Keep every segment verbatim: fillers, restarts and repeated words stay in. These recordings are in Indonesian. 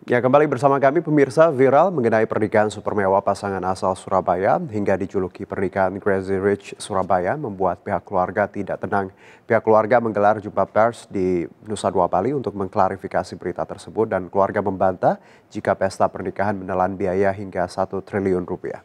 Ya, kembali bersama kami pemirsa. Viral mengenai pernikahan super mewah pasangan asal Surabaya hingga dijuluki pernikahan Crazy Rich Surabaya membuat pihak keluarga tidak tenang. Pihak keluarga menggelar jumpa pers di Nusa Dua Bali untuk mengklarifikasi berita tersebut dan keluarga membantah jika pesta pernikahan menelan biaya hingga satu triliun rupiah.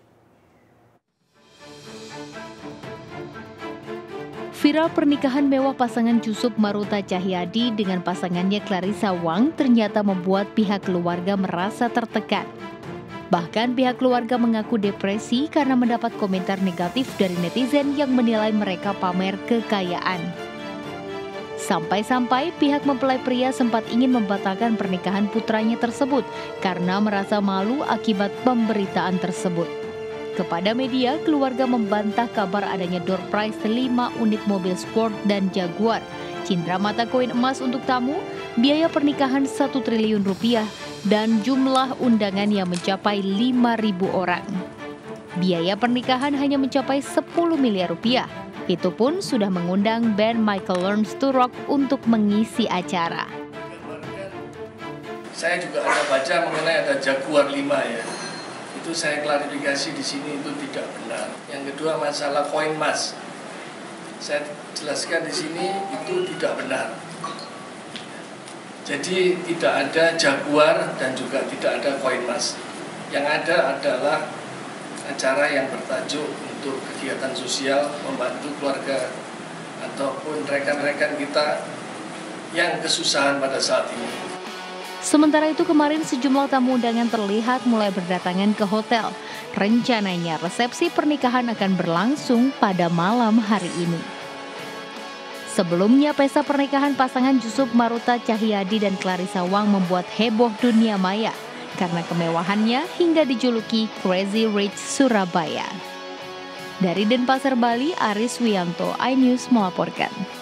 Viral pernikahan mewah pasangan Jusuf Maruta Cahyadi dengan pasangannya Clarissa Wang ternyata membuat pihak keluarga merasa tertekan. Bahkan pihak keluarga mengaku depresi karena mendapat komentar negatif dari netizen yang menilai mereka pamer kekayaan. Sampai-sampai pihak mempelai pria sempat ingin membatalkan pernikahan putranya tersebut karena merasa malu akibat pemberitaan tersebut. Kepada media, keluarga membantah kabar adanya door prize lima unit mobil sport dan Jaguar, cindera mata koin emas untuk tamu, biaya pernikahan satu triliun rupiah, dan jumlah undangan yang mencapai lima ribu orang. Biaya pernikahan hanya mencapai sepuluh miliar rupiah. Itu pun sudah mengundang band Michael Learns to Rock untuk mengisi acara. Saya juga ada baca mengenai ada Jaguar lima ya. Itu saya klarifikasi di sini itu tidak benar. Yang kedua masalah koin emas, saya jelaskan di sini itu tidak benar. Jadi tidak ada Jaguar dan juga tidak ada koin emas. Yang ada adalah acara yang bertajuk untuk kegiatan sosial membantu keluarga ataupun rekan-rekan kita yang kesusahan pada saat ini. Sementara itu kemarin sejumlah tamu undangan terlihat mulai berdatangan ke hotel. Rencananya resepsi pernikahan akan berlangsung pada malam hari ini. Sebelumnya pesta pernikahan pasangan Jusuf Maruta Cahyadi dan Clarissa Wang membuat heboh dunia maya karena kemewahannya hingga dijuluki Crazy Rich Surabaya. Dari Denpasar, Bali, Aris Wiyanto, iNews melaporkan.